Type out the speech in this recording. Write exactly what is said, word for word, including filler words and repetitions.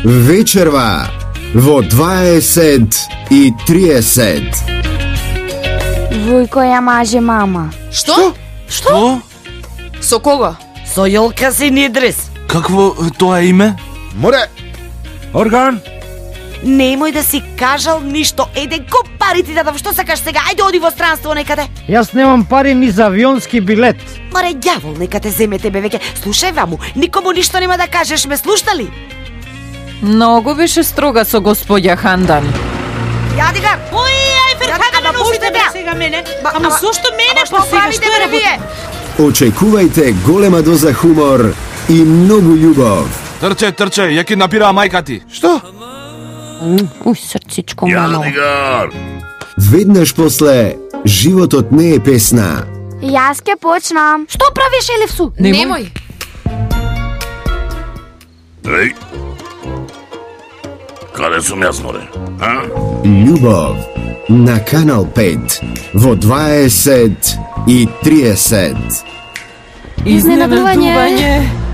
Вечерва во дваесет и триесет. Вујко ја маже мама. Што? Што? Со кого? Со Јолка Синидрис. Какво тоа име? Море! Орган? Немој да си кажал ништо. Еде го пари ти дадам. Што сакаш сега? Ајде оди во странство некаде. Јас немам пари ни за авионски билет. Маре ѓавол нека те земе тебе веќе. Слушај ваму, никому ништо нема да кажеш, ме слушнали? Многу беше строга со господја Хандан. Јадига! Ој, ај, Ферхана, Ама не уште пуштите бе ја. сега мене. Ба- Ама ама- зошто мене Ама што па сега? правите Што е бе работа? вие? Очекувајте голема доза хумор и многу љубов. Трче, трче, ја киднапираа мајка ти. Што? Уј, срцичко мало. Јадигар! Веднаш после животот не е песна. Јас ке почнам. Што правиш, Елевсу? Немој. Еј! Каде сум јас, море? А? Љубов на Канал пет во дваесет и триесет. Изненадување.